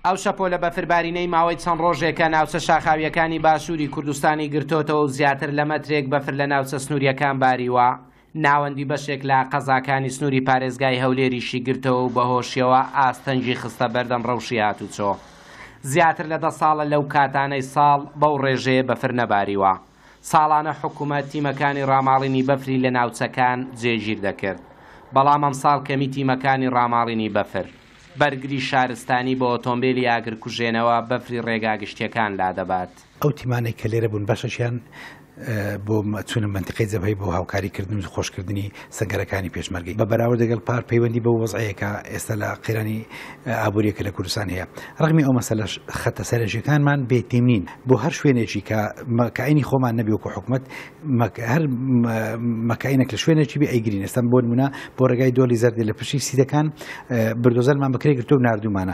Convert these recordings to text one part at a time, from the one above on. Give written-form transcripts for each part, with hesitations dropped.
ئەو شەپۆ لە بەفربارینەی ماوەی چەند ڕۆژێکە ناوچە شاخاویەکانی باشووری کوردستانی گرتوتەوە و زیاتر لە مەترێک بەفر لە ناوچە سنووریەکان باریوە. ناوەندی بەشێک لە قەزاکانی سنووری پارێزگای هەولێریشی گرتەوە و بەهۆشیەوە ئاستەنجی خستە بەردەم ڕەوشی هاتوچۆ. زیاتر لە 10 ساڵە لەو کاتانەی ساڵ بەو ڕێژەیە بەفر نەباریوە. ساڵانە حکوومەت تیمەکانی ڕاماڵینی بەفری لە ناوچەکان جێگیر دەکرد، بەڵام ئەم ساڵ کەمی تیمەکانی ڕاماڵینی بەفر بەرگری شارستانی بۆ ئۆتۆمبیلی ئاگرکوژێنەوە بەفری ڕێگاگشتیەکان لادەبات. ئەو تیمانەی کە لێرە بوون بەشەشیان بۆ چونە منتقەی جەبهەی بۆ هاوکاریکردن و خۆشکردنی سەنگەرەکانی پێشمەرگی بە بەراورد لەگەڵ پار پەیوەندی بە وەزعەیەکە ئێستا لە قەیرانی ئابوووریەکە لە کوردستان هەیە. ڕەغمی ئەو مەسەلەش خەتە سەرنجەکانمان بێتیم نین بۆ هەر شوێنێکی کە مەکائینی خۆمان نەبی وەکو حکوومەت هەر مەکائینێک لە شوێنێکی بێ ئەیگرین. ئێستا بۆ نمونە بۆ ڕێگای دۆڵی زەردی لە پشتی سیدەکان بردۆزەرمان بەکرێ گرتو و ناردوومانە.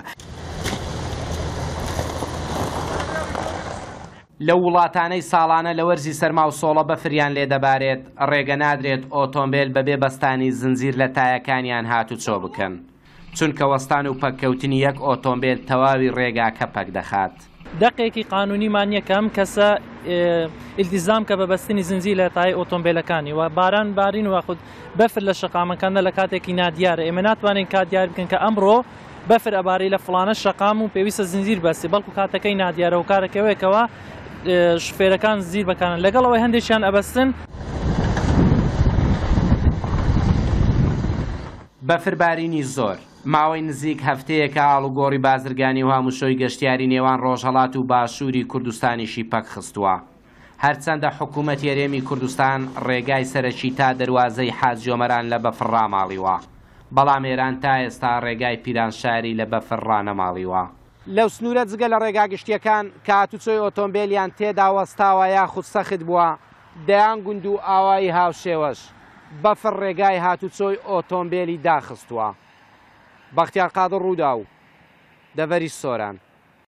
لە وڵاتانەی ساڵانە لە وەرزی سەرما و سۆڵە بەفریان لێ دەبارێت، ڕێگە نادرێت ئۆتۆمبیل بەبێ بەستانی زنجیر لە تایەکانیان هاتوچۆ بکەن، چونکە وەستان و پەککەوتنی یەک ئۆتۆمبیل تەواوی ڕێگاکە پەک دەخات. دقێکی قانونیمان یەکەم کەسە ئیلتیزام کە بە بەستنی زنجیر لە تای ئۆتۆمبیلەکانی و باران بارین و خود بەفر لە شەقامەکاندا لە کاتێکی نادیارە ئێمە ناتوانین کات دیار بکەن کە ئەمڕۆ بەفر ئەبارەی لە فڵانە شەقام و پێویستە زنجیر بەستی، بەڵکو کاتەکەی نادیارە و کارەکەوەیەکەوە شفێرەکان زیر بکەن لەگەڵەوەی هەندێکیان ئەبەستن. بەفربارینی زۆر ماوەی نزیک هەفتەیەکە ئاڵوگۆڕی بازرگانی و هاموشۆی گەشتیاری نێوان ڕۆژهەڵات و باشووری کوردستانیشی پەک خستووە. هەرچەندە حکوومەت هێرێمی کوردستان ڕێگای سەرەکی تا دەواازەی حاجۆمەران لە بەفر ڕاماڵیوە، بەڵام ئێران تا ئێستا ڕێگای پیرانشاری لە بەفر ڕانەماڵیوە. لەو سنوورە جگە لە ڕێگاگشتیەکان کە هاتوچۆی ئۆتۆمبیلیان تێدا وەستاوە یاخود سەخت بووە، دەیان گوند و ئاوایی هاوشێوەش بەفر ڕێگای هاتوچۆی ئۆتۆمبیلی داخستووە. بەختیار قادر ڕوودا و دەڤەری سۆران.